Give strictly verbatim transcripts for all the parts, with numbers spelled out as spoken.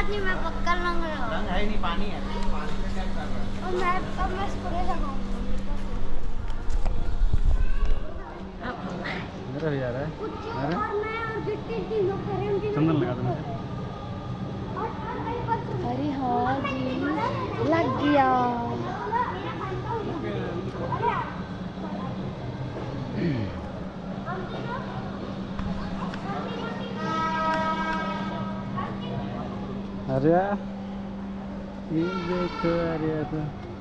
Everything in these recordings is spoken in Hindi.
नहीं, मैं पक्का लंग रहा हूँ। रंग है नहीं, पानी है। पानी में क्या कर रहा है? और मैं अब मैं स्प्रे लगाऊंगा। मेरा भी आ रहा है। और मैं और गिट्टी तीनों करें उनकी चंदन लगा दूँ। अरे हाँ जी, लग गया। अरे ये देखो, अरे तो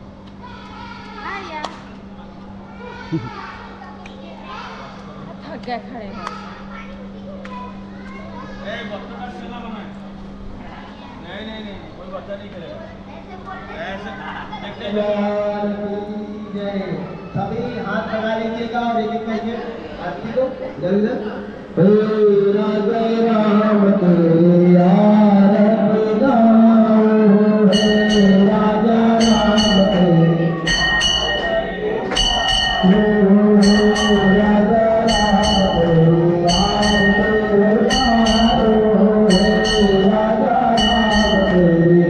थक गया खड़े हैं। नहीं नहीं नहीं, कोई बच्चा नहीं करेगा ऐसे। सभी हाथ लगा लीजिएगा और एक एक करके आरती को जल्दी जल्दी। राजा राम तेरी आरती गाओ, राजा राम तेरी राजा राम तेरी आरती गाओ, राजा राम तेरी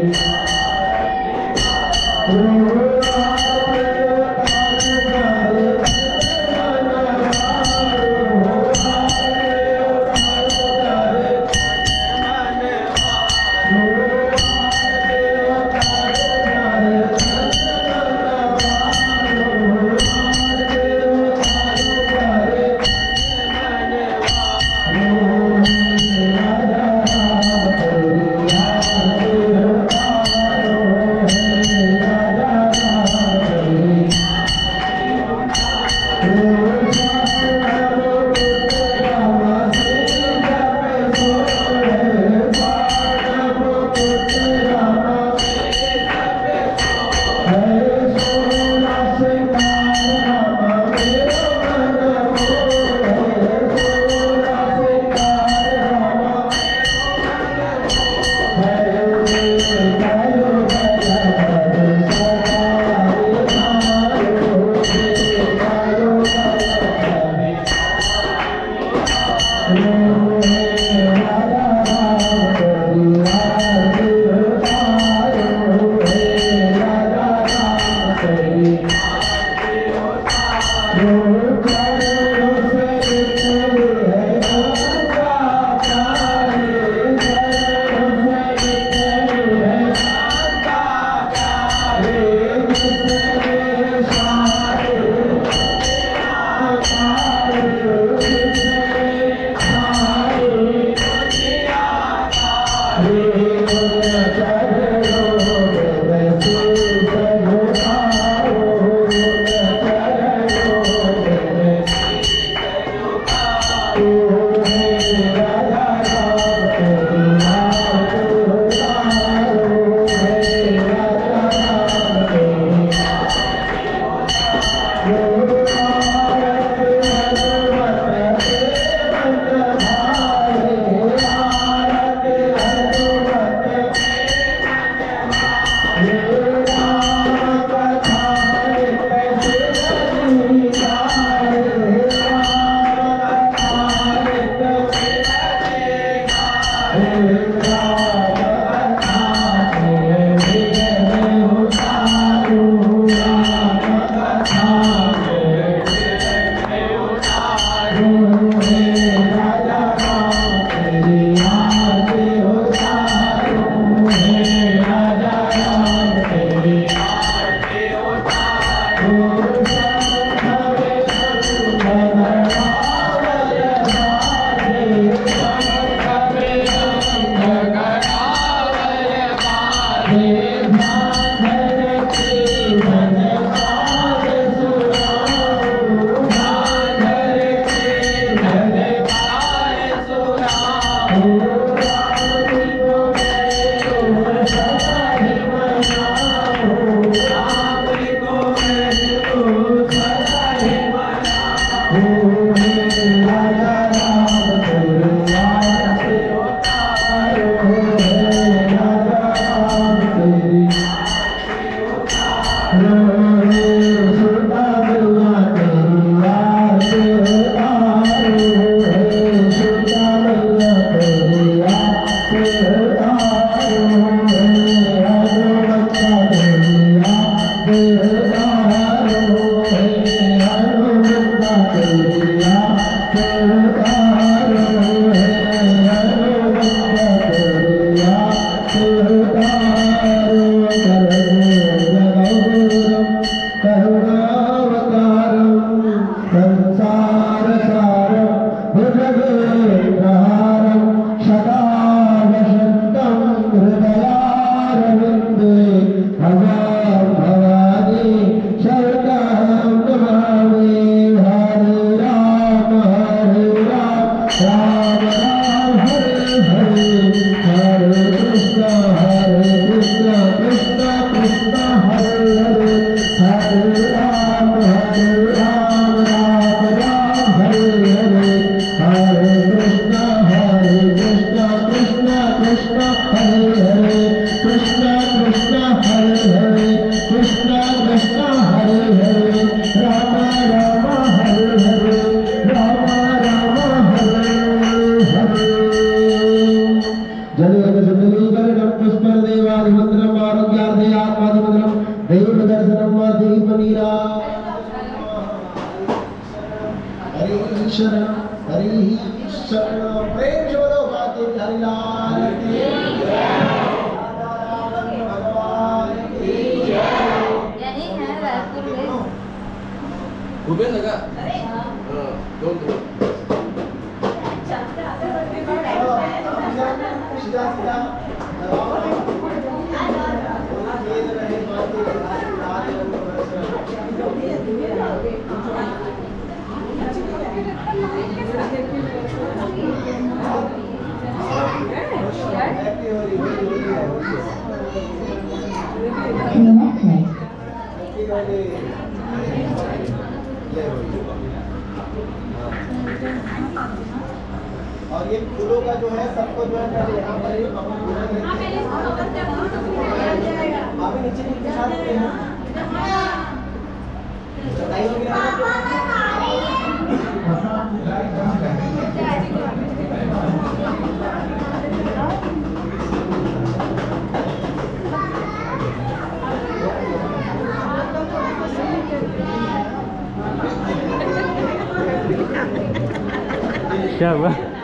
सुंदरीकरणं पुष्पदेवादिमन्त्रम् आरोग्यार्थे आत्मादिमन्त्रं दैवदर्शनं वा दीपनीरा हरि शरण हरि शरण प्रेम से बोलो बातें हरिलाल की भगवान की यही है रायपुर में। भूपेश लगा दो दो सीधा सीधा और ये फूलों का जो है सबको जो है पहले यहाँ पर आप नीचे नीचे साथ में हैं क्या हुआ?